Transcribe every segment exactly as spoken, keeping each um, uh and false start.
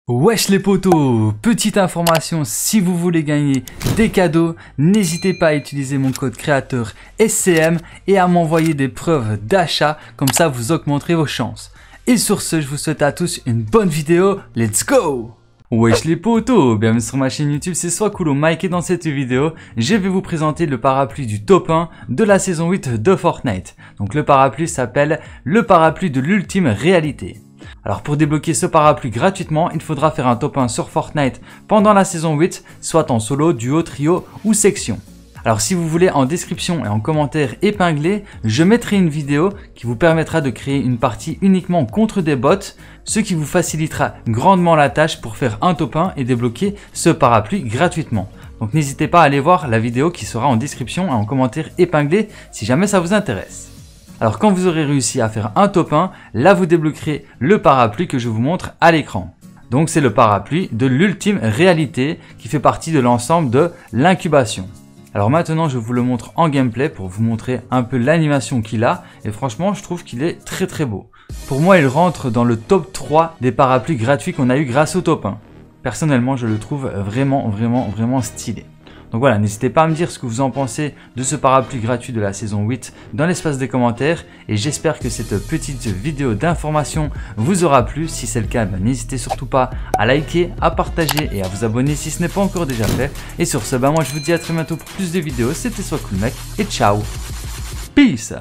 Wesh les potos, petite information, si vous voulez gagner des cadeaux, n'hésitez pas à utiliser mon code créateur S C M et à m'envoyer des preuves d'achat, comme ça vous augmenterez vos chances. Et sur ce, je vous souhaite à tous une bonne vidéo, let's go! Wesh les potos, bienvenue sur ma chaîne YouTube, c'est Swakulo Mike et dans cette vidéo, je vais vous présenter le parapluie du top un de la saison huit de Fortnite. Donc le parapluie s'appelle le parapluie de l'ultime réalité. Alors pour débloquer ce parapluie gratuitement, il faudra faire un top un sur Fortnite pendant la saison huit, soit en solo, duo, trio ou section. Alors si vous voulez, en description et en commentaire épinglé, je mettrai une vidéo qui vous permettra de créer une partie uniquement contre des bots, ce qui vous facilitera grandement la tâche pour faire un top un et débloquer ce parapluie gratuitement. Donc n'hésitez pas à aller voir la vidéo qui sera en description et en commentaire épinglé si jamais ça vous intéresse. Alors quand vous aurez réussi à faire un top un, là vous débloquerez le parapluie que je vous montre à l'écran. Donc c'est le parapluie de l'ultime réalité qui fait partie de l'ensemble de l'incubation. Alors maintenant je vous le montre en gameplay pour vous montrer un peu l'animation qu'il a et franchement je trouve qu'il est très très beau. Pour moi il rentre dans le top trois des parapluies gratuits qu'on a eu grâce au top un. Personnellement je le trouve vraiment vraiment vraiment stylé. Donc voilà, n'hésitez pas à me dire ce que vous en pensez de ce parapluie gratuit de la saison huit dans l'espace des commentaires et j'espère que cette petite vidéo d'information vous aura plu. Si c'est le cas, ben, n'hésitez surtout pas à liker, à partager et à vous abonner si ce n'est pas encore déjà fait. Et sur ce, ben, moi je vous dis à très bientôt pour plus de vidéos. C'était Swakulo Mike et ciao. Peace.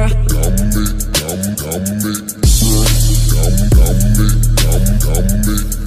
Come, come, come, come, come, come, come,